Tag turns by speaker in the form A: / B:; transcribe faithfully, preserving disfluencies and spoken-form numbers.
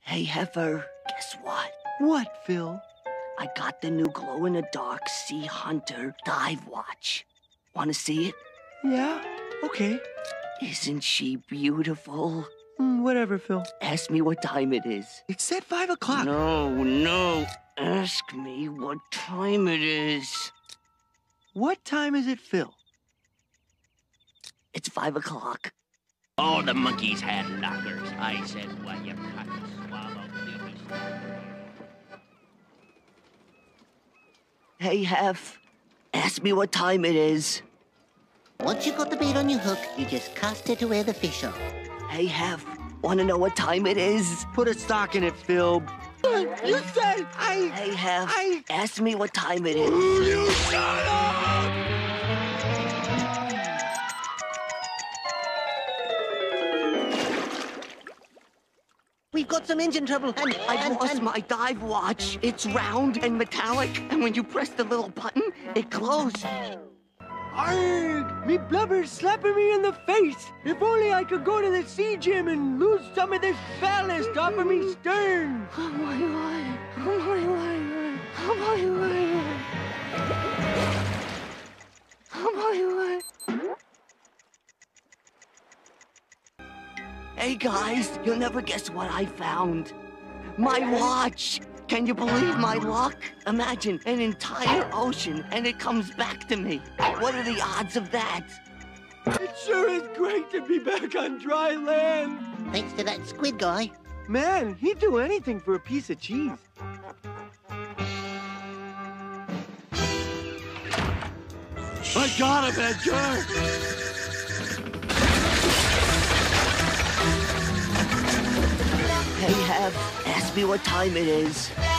A: Hey, Heifer, guess what?
B: What, Phil?
A: I got the new glow-in-the-dark Sea Hunter dive watch. Want to see it?
B: Yeah, okay.
A: Isn't she beautiful?
B: Mm, whatever, Phil.
A: Ask me what time it is.
B: It said five o'clock.
A: No, no. Ask me what time it is.
B: What time is it, Phil?
A: It's five o'clock.
C: All the monkeys had lockers. I said, well, you cut the swallow.
A: Hey, Heff. Ask me what time it is.
D: Once you've got the bait on your hook, you just cast it to where the fish are.
A: Hey, Heff. Want to know what time it is?
B: Put a stock in it, Phil. You said I...
A: Hey, Heff.
B: I...
A: Ask me what time it is.
B: You shut up!
D: We've got some engine trouble, and
A: I
D: and,
A: lost
D: and...
A: my dive watch. It's round and metallic, and when you press the little button, it glows.
B: Arrgh! Me blubber's slapping me in the face. If only I could go to the sea gym and lose some of this ballast off of me stern.
A: Oh my God! Oh my God! Oh my God! Oh my God! Hey guys, you'll never guess what I found. My watch! Can you believe my luck? Imagine an entire ocean and it comes back to me. What are the odds of that?
B: It sure is great to be back on dry land.
D: Thanks to that squid guy.
B: Man, he'd do anything for a piece of cheese. I got him, Edgar!
A: Hey, Heff, ask me what time it is.